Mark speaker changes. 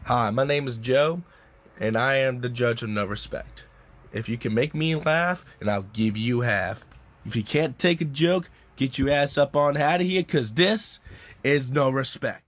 Speaker 1: Hi, my name is Joe, and I am the judge of no respect. If you can make me laugh, and I'll give you half. If you can't take a joke, get your ass up on out of here, 'cause this is no respect.